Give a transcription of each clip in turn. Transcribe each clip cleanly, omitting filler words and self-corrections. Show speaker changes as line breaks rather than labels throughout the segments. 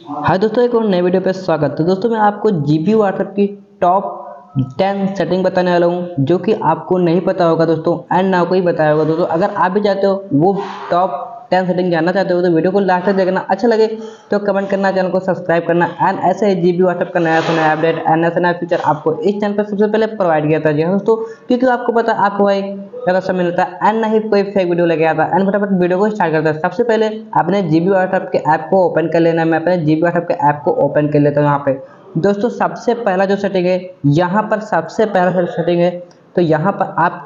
हाय दोस्तों, एक और नए वीडियो पे स्वागत। तो दोस्तों मैं आपको जीबी व्हाट्सएप की टॉप 10 सेटिंग बताने वाला हूँ जो कि आपको नहीं पता होगा दोस्तों, एंड ना कोई बताया होगा दोस्तों। अगर आप भी चाहते हो वो टॉप 10 सेटिंग जानना चाहते हो तो वीडियो को लास्ट तक देखना। अच्छा लगे तो कमेंट करना, चैनल को सब्सक्राइब करना। एंड ऐसे ही जीबी व्हाट्सएप का नया से नया अपडेट एंड नया से नया फीचर आपको इस चैनल पर सबसे पहले प्रोवाइड किया था। जी हाँ दोस्तों, क्योंकि आपको पता आपको भाई ज़्यादा समय मिलता है एंड ना ही कोई फेक वीडियो लेके आता है। एंड फटाफट वीडियो को स्टार्ट करता है। सबसे पहले अपने जीबी व्हाट्सएप के ऐप को ओपन कर लेना है। मैं अपने जीबी व्हाट्सएप के ऐप को ओपन कर लेता हूँ। यहाँ पे दोस्तों सबसे पहला जो सेटिंग है, यहाँ पर सबसे पहला सेटिंग है, तो यहाँ पर आप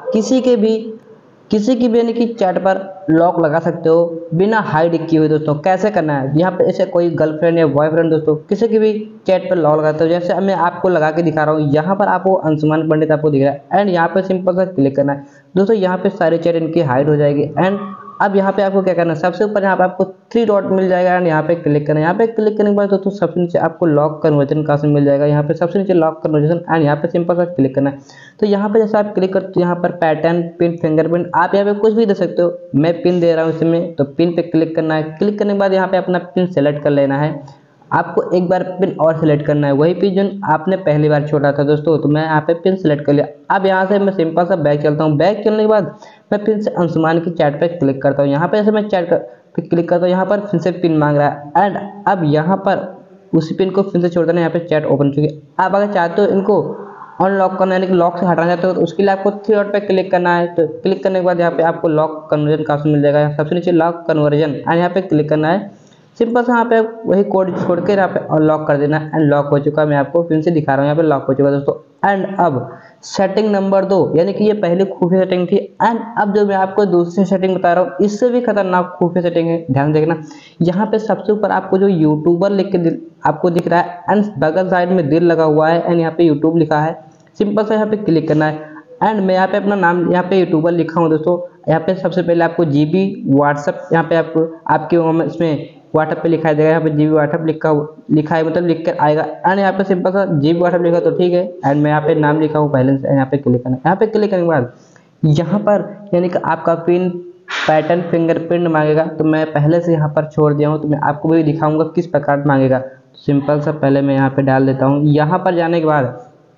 किसी की भी यानी कि चैट पर लॉक लगा सकते हो बिना हाइड किए हुए। दोस्तों कैसे करना है, यहाँ पे ऐसे कोई गर्लफ्रेंड या बॉयफ्रेंड दोस्तों किसी की भी चैट पर लॉक लगाते हो। जैसे मैं आपको लगा के दिखा रहा हूँ, यहाँ पर आपको अंशुमान पंडित आपको दिख रहा है एंड यहाँ पे सिंपल सा क्लिक करना है। दोस्तों यहाँ पे सारी चैट इनकी हाइड हो जाएगी। एंड अब यहाँ पे आपको क्या करना है, सबसे ऊपर यहाँ पे आपको 3 डॉट मिल जाएगा एंड यहाँ पे क्लिक करना है। यहाँ पे क्लिक करने के बाद दोस्तों सबसे नीचे आपको लॉक कन्वर्जन का ऑप्शन मिल जाएगा। यहाँ पे सबसे नीचे लॉक कन्वर्जन एंड यहाँ पे सिंपल सा क्लिक करना है। तो यहाँ पे जैसे आप क्लिक करते हो, यहाँ पर पैटर्न, पिन, फिंगरप्रिंट, आप यहाँ पे कुछ भी दे सकते हो। मैं पिन दे रहा हूँ इसमें, तो पिन पे क्लिक करना है। क्लिक करने के बाद यहाँ पे अपना पिन सेलेक्ट कर लेना है। आपको एक बार पिन और सेलेक्ट करना है, वही पिन जो आपने पहली बार छोड़ा था दोस्तों। तो मैं यहाँ पे पिन सेलेक्ट कर लिया। अब यहाँ से मैं सिंपल सा बैक चलता हूँ। बैक चलने के बाद मैं फिर से अंशुमान की चैट पे क्लिक करता हूँ। यहाँ पे जैसे मैं चैट पे क्लिक करता हूँ, यहाँ पर फिर से पिन मांग रहा है एंड अब यहाँ पर उसी पिन को फिर से छोड़ देना। यहाँ पे चैट ओपन चुकी है। आप अगर चाहते हो इनको अनलॉक करना यानी कि लॉक से हटाना चाहते हो तो उसके लिए आपको 3 डॉट पे क्लिक करना है। तो क्लिक करने के बाद यहाँ पे आपको लॉक कन्वर्जन का ऑप्शन मिल जाएगा। सबसे नीचे लॉक कन्वर्जन एंड यहाँ पे क्लिक करना है। सिंपल से यहाँ पे वही कोड छोड़ के यहाँ पे अनलॉक कर देना एंड लॉक हो चुका है। मैं आपको फिर से दिखा रहा हूँ, यहाँ पे लॉक हो चुका है दोस्तों। एंड अब सेटिंग नंबर 2, यानी कि ये पहले खुफिया सेटिंग थी एंड अब जो मैं आपको दूसरी सेटिंग बता रहा हूँ इससे भी खतरनाक खुफिया सेटिंग है। ध्यान देखना, यहाँ पे सबसे ऊपर आपको जो यूट्यूबर लिख के आपको दिख रहा है एंड बगल साइड में दिल लगा हुआ है एंड यहाँ पे यूट्यूब लिखा है। सिंपल से यहाँ पे क्लिक करना है एंड मैं यहाँ पे अपना नाम यहाँ पे यूट्यूबर लिखा हूँ दोस्तों। यहाँ पे सबसे पहले आपको जीबी व्हाट्सएप यहाँ पे आपको आपके इसमें व्हाट्सएप पे लिखा देगा। यहाँ पे जीबी व्हाट्सएप लिखा है मतलब लिख कर आएगा एंड यहाँ पे सिंपल सा जीबी व्हाट्सएप लिखा तो ठीक है। एंड मैं यहाँ पे नाम लिखा हूँ पहले से, यहाँ पे क्लिक करना है। यहाँ पे क्लिक करने के बाद यहाँ पर यानी कि आपका पिन, पैटर्न, फिंगरप्रिंट मांगेगा। तो मैं पहले से यहाँ पर छोड़ दिया हूँ, तो मैं आपको भी दिखाऊंगा किस प्रकार मांगेगा। सिंपल सा पहले मैं यहाँ पे डाल देता हूँ। यहाँ पर जाने के बाद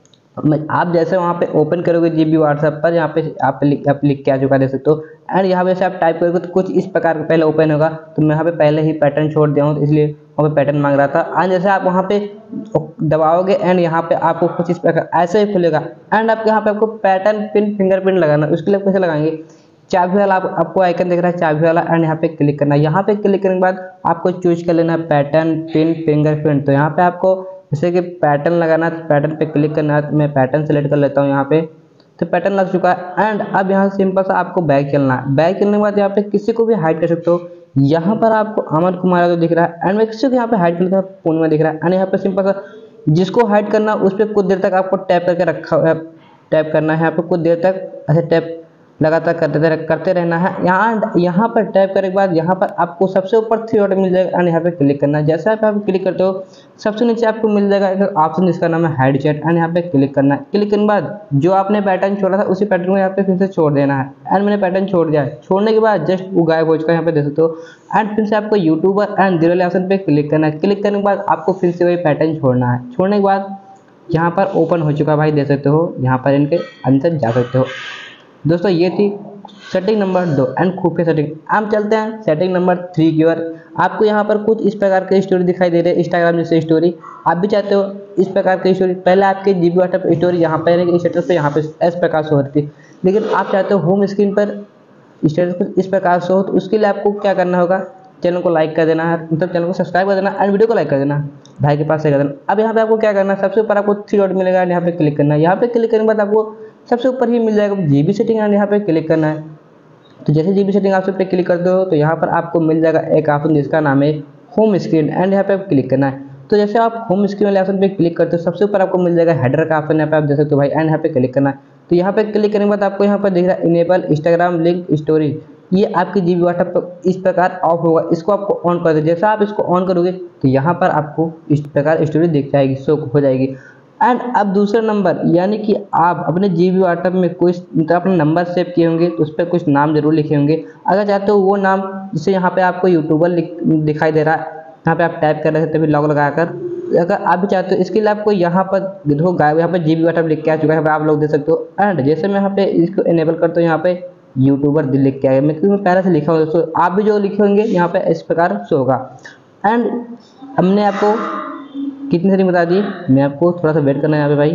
आप जैसे वहाँ पे ओपन करोगे जीबी व्हाट्सएप पर, यहाँ पे आप लिख के आ चुका देख सकते हो। एंड यहाँ पे से आप टाइप करोगे तो कुछ इस प्रकार का पहले ओपन होगा। तो मैं यहाँ पे पहले ही पैटर्न छोड़ दिया हूँ तो इसलिए वहाँ पे पैटर्न मांग रहा था। एंड जैसे आप वहाँ पे दबाओगे एंड यहाँ पे आपको कुछ इस प्रकार ऐसे ही खुलेगा। एंड आप यहाँ पे आपको पैटर्न, पिन, फिंगरप्रिंट लगाना। उसके लिए कैसे लगाएंगे, चाबी वाला आपको आइकन दिख रहा है चाबी वाला एंड यहाँ पे क्लिक करना है। यहाँ पे क्लिक करने के बाद आपको चूज कर लेना है पैटर्न, पिन, फिंगरप्रिंट। तो यहाँ पे आपको जैसे कि पैटर्न लगाना है, पैटर्न पे क्लिक करना है। तो मैं पैटर्न सेलेक्ट कर लेता हूँ यहाँ पे। तो पैटर्न लग चुका है एंड अब यहाँ सिंपल सा आपको बैक चलना है। बैक चलने के बाद यहाँ पे किसी को भी हाइड कर सकते हो। यहाँ पर आपको अमर कुमार यादव दिख रहा है एंड मैं किसी को यहाँ पे हाइड कर लेता हूँ, पूर्णिमा दिख रहा है। एंड यहाँ पे सिंपल सा जिसको हाइड करना उस पर कुछ देर तक आपको टैप करके टैप करना है। यहाँ पे कुछ देर तक ऐसे टैप लगातार करते रहना है। यहाँ पर टैप करने के बाद यहाँ पर आपको सबसे ऊपर 3 डॉट मिल जाएगा एंड यहाँ पे क्लिक करना है। जैसे आप क्लिक करते हो सबसे नीचे आपको मिल जाएगा एक ऑप्शन जिसका नाम है हाइड चैट एंड यहाँ पे क्लिक करना है। क्लिक करने के बाद जो आपने पैटर्न छोड़ा था उसी पैटर्न को यहाँ पे फिर से छोड़ देना है। एंड मैंने पैटर्न छोड़ दिया है। छोड़ने के बाद जस्ट वो गायब हो चुका है, यहाँ पे देख सकते हो। एंड फिर से आपको यूट्यूबर एंड दिल वाले ऑप्शन पे क्लिक करना है। क्लिक करने के बाद आपको फिर से वही पैटर्न छोड़ना है। छोड़ने के बाद यहाँ पर ओपन हो चुका है भाई, देख सकते हो। यहाँ पर इनके अंदर जा सकते हो दोस्तों। ये थी सेटिंग नंबर 2 एंड खुफिया सेटिंग। हम चलते हैं सेटिंग नंबर 3 की ओर। आपको यहाँ पर कुछ इस प्रकार की स्टोरी दिखाई दे रही है, इंस्टाग्राम जैसे स्टोरी। आप भी चाहते हो इस प्रकार की स्टोरी, पहले आपके जीबी व्हाट्सएप स्टोरी यहाँ पर स्टेटस पे यहाँ पे इस प्रकार से हो रही थी, लेकिन आप चाहते हो होम स्क्रीन पर स्टेटस कुछ इस प्रकार से हो। तो उसके लिए आपको क्या करना होगा, चैनल को लाइक कर देना है, मतलब चैनल को सब्सक्राइब कर देना एंड वीडियो को लाइक कर देना, भाई के पास से कर देना। अब यहाँ पे आपको क्या करना है, सबसे ऊपर आपको 3 डॉट मिलेगा, यहाँ पे क्लिक करना है। यहाँ पे क्लिक करने के बाद आपको सबसे ऊपर ही मिल जाएगा जीबी सेटिंग एंड यहाँ पे क्लिक करना है। तो जैसे जीबी सेटिंग आप पे क्लिक करते हो तो यहाँ पर आपको मिल जाएगा एक ऑप्शन जिसका नाम है होम स्क्रीन एंड यहाँ पे आप क्लिक करना है। तो जैसे आप होम स्क्रीन वाले ऑप्शन पे क्लिक करते हो सबसे ऊपर आपको मिल जाएगा हेडर का ऑप्शन, यहाँ पे आप देख सकते हो भाई एंड यहाँ पे क्लिक करना है। तो यहाँ पे क्लिक करने के बाद आपको यहाँ पर दिख रहा है इनेबल इंस्टाग्राम लिंक स्टोरी। ये आपकी जीबी व्हाट्सएप इस प्रकार ऑफ होगा, इसको आपको ऑन कर दे। जैसे आप इसको ऑन करोगे तो यहाँ पर आपको इस प्रकार स्टोरी दिख जाएगी, शो हो जाएगी। एंड अब दूसरा नंबर, यानी कि आप अपने जीबी व्हाट्सएप में कोई मतलब अपने नंबर सेव किए होंगे तो उस पर कुछ नाम जरूर लिखे होंगे। अगर चाहते हो वो नाम, जैसे यहाँ पे आपको यूट्यूबर दिखाई दे रहा है यहाँ पे आप टाइप कर रहे थे, तभी लॉग लगाकर अगर आप भी चाहते हो। इसके लिए आपको यहाँ पर देखो गायब, यहाँ पे जीबी व्हाट्सएप लिख के आ चुका है, आप लोग देख सकते हो। एंड जैसे मैं यहाँ पे इसको इनेबल करता हूँ, यहाँ पे यूट्यूबर दिल लिख के आएगा, मैं क्योंकि मैं पहले से लिखा हूँ दोस्तों, आप भी जो लिखे होंगे यहाँ पे इस प्रकार शो होगा। एंड हमने आपको कितनी सेटिंग बता दी, मैं आपको थोड़ा सा वेट करना है यहाँ पे भाई।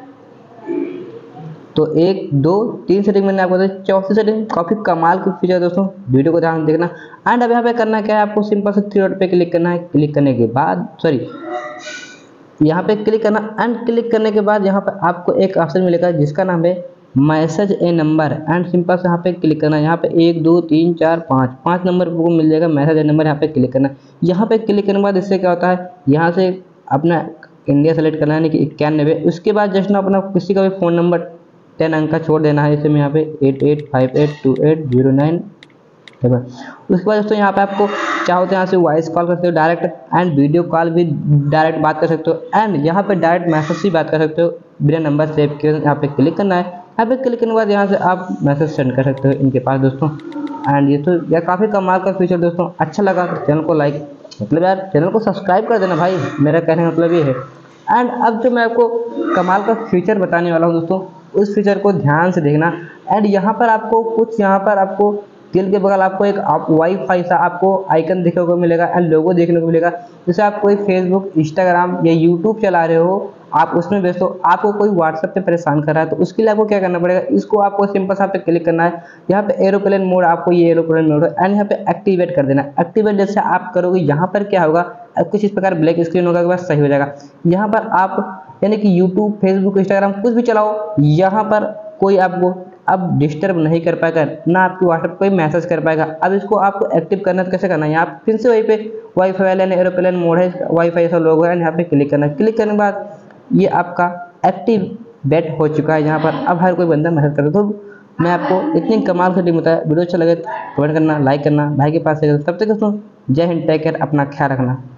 तो 1 2 3 सेटिंग मैंने आपको बताई, चौथी सेटिंग काफ़ी कमाल की फीचर है दोस्तों, वीडियो को ध्यान से देखना। एंड अब यहाँ पे करना क्या है, आपको सिंपल से 3 डॉट पे क्लिक करना है। क्लिक करने के बाद यहाँ पे क्लिक करना, एंड क्लिक करने के बाद यहाँ पे आपको एक ऑप्शन मिलेगा जिसका नाम है message A number. And simple से यहाँ पे क्लिक करना है। यहाँ पे 1 2 3 4 5 नंबर को मिल जाएगा मैसेज ए नंबर, यहाँ पे क्लिक करना है। यहाँ पे क्लिक करने के बाद इससे क्या होता है, यहाँ से अपना इंडिया सेलेक्ट करना है, यानी कि 91। उसके बाद जस्ट ना अपना किसी का भी फ़ोन नंबर 10 अंक का छोड़ देना है, जैसे मैं यहाँ पे 88582809। उसके बाद दोस्तों यहाँ पे आपको चाहो तो यहाँ से वॉइस कॉल कर सकते हो डायरेक्ट, एंड वीडियो कॉल भी डायरेक्ट बात कर सकते हो, एंड यहाँ पे डायरेक्ट मैसेज से बात कर सकते हो बिना नंबर सेव किए। यहाँ पे क्लिक करना है, यहाँ पे क्लिक करने के बाद यहाँ से आप मैसेज सेंड कर सकते हो इनके पास दोस्तों। एंड ये तो यार काफ़ी कमाल का फीचर दोस्तों, अच्छा लगा तो चैनल को लाइक, मतलब यार चैनल को सब्सक्राइब कर देना भाई, मेरा कहने का मतलब ये है। एंड अब जो मैं आपको कमाल का फीचर बताने वाला हूँ दोस्तों, उस फीचर को ध्यान से देखना। एंड यहाँ पर आपको कुछ, यहाँ पर आपको तिल के बगल आपको एक वाईफाई सा आपको आइकन देखने को मिलेगा एंड लोगो देखने को मिलेगा। जैसे आप कोई फेसबुक, इंस्टाग्राम या यूट्यूब चला रहे हो, आप उसमें व्यस्त हो, आपको कोई व्हाट्सएप पे परेशान कर रहा है, तो उसके लिए आपको क्या करना पड़ेगा, इसको आपको सिंपल सा पे क्लिक करना है। यहाँ पे एरोप्लेन मोड, आपको ये एरोप्लेन मोड एंड यहाँ पे एक्टिवेट कर देना। एक्टिवेट जैसे आप करोगे, यहाँ पर क्या होगा, कुछ इस प्रकार ब्लैक स्क्रीन होगा, बस सही हो जाएगा। यहाँ पर आप यानी कि यूट्यूब, फेसबुक, इंस्टाग्राम कुछ भी चलाओ, यहाँ पर कोई आपको अब डिस्टर्ब नहीं कर पाएगा, ना आपकी व्हाट्सएप कोई मैसेज कर पाएगा। अब इसको आपको एक्टिव करना तो कैसे करना है, यहाँ फिर से वहीं पे वाईफाई वाले एरोप्लेन मोड है, वाईफाई ऐसा लोगो है, यहाँ पे क्लिक करना है। क्लिक करने के बाद ये आपका एक्टिवेट हो चुका है। यहाँ पर अब हर कोई बंदा मैसेज करता, तो मैं आपको इतनी कमाल से टीम बताया। वीडियो अच्छा लगे तो कमेंट करना, लाइक करना, भाई के पास से। तब तक दोस्तों जय हिंद, टेक केयर, अपना ख्याल रखना।